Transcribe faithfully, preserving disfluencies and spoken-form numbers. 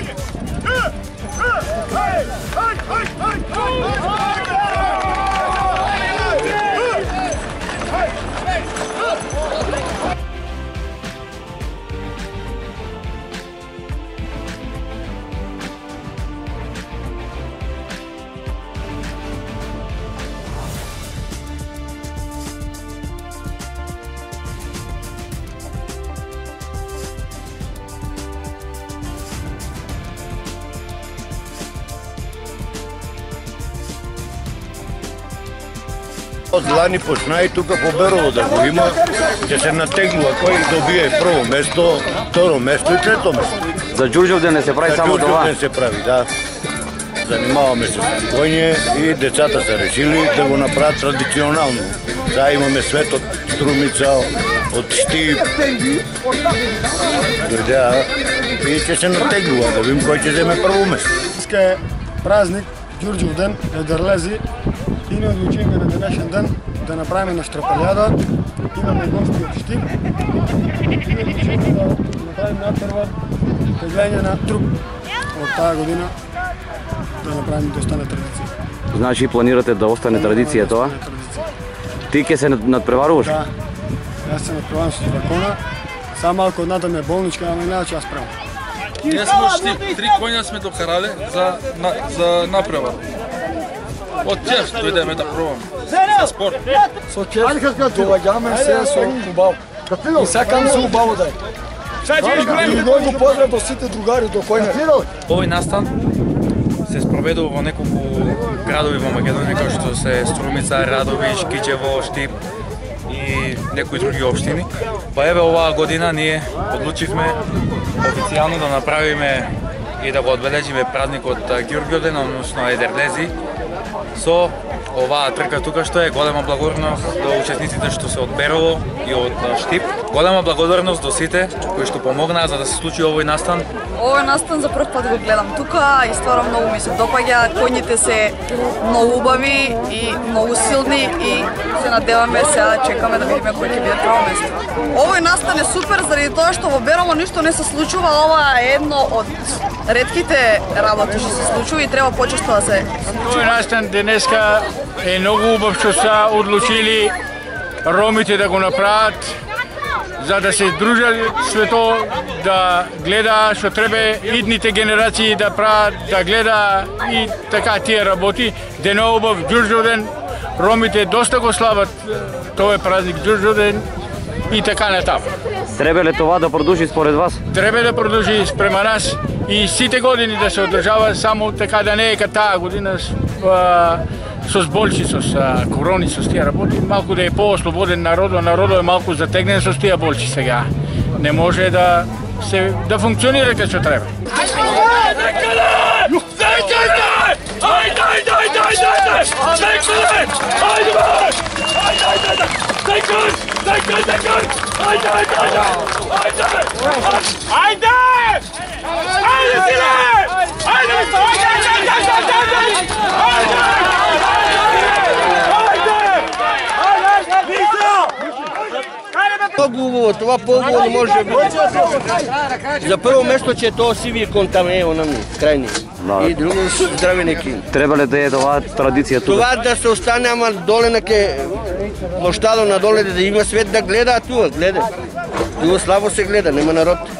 Лани почна и тука по Берово да го има, ќе се натегнува кој добие прво место, второ место и трето место. За Ѓурѓовден не се прави само това? За Ѓурѓовден се прави, да. Занимаваме се с коње и децата се решили да го направат традиционално. Сега имаме свет од Струмица, од Штип. Дојдеа и ќе се натегнува да видим кој ќе земе прво место. Днеска е празник Ѓурѓовден, Едерлези. И не одлучихме на денешен ден да направим нашата паляда. Имаме гости от Штип. И не одлучихме да направим надпрва теглење на труп от тая година, да направим да остане традиција. Значи планирате да остане традиција тоа? Ти ќе се надпреваруваш? Да. Јас се надпреварувам со дракона. Само малку одната ми е болничка, ама иначе јас правам. Ние сме од Штип, три коња сме докарале за за напревар. Од чест дојдеме да пробаме. За спорт. Со чест доаѓаме се со убаво. И сакам се убаво да е. И многу поздрав до сите другари до кои не. Овој настан се спроведува во неколку градови во Македонија, како што се Струмица, Радовиш, Кичево, Штип и некои други општини. Па еве оваа година ние одлучивме официјално да направиме и да го одбележиме празникот Ѓурѓовден, односно Едерлези, со оваа трка тука, што е голема благодарност до учесниците што се од Берово и од Штип. Голема благодарност до сите кои што помогнаа за да се случи овој настан. Овој настан за прв пат го гледам тука и стварно многу ми се допаѓа. Коњите се многу убави и многу силни и се надеваме сега, чекаме да видиме кој ќе биде прво место. Овој настан е супер заради тоа што во Берово ништо не се случува. Ова е едно од ретките работи што се случува и треба почесто да се случува. Овој настан денеска е многу убав што се одлучили ромите да го направат, за да се дружат свето, да гледа што треба идните генерации да прават, да гледа и така тие работи. Денот убав Ѓурѓовден, ромите доста го слават тој празник Ѓурѓовден и така натаму. Треба ли това да продолжи според вас? Треба да продолжи спрема нас и сите години да се одржава, само така да не е като таа година со зболчи, со корони, со тие работи, малку да е по-ослободен народот, народот е малку затегнен со тие болчи сега. Не може да се да функционира како што треба. Многу убаво, това по-убаво не може да биде. За прво место ќе тоа сиви контам е онам крајни. И друго здрави неки. Треба ли да е това традиција тука? Това да се остане, ама доле на ке площадот надоле да има свет да гледа туа, гледа. Туа слабо се гледа, нема народ.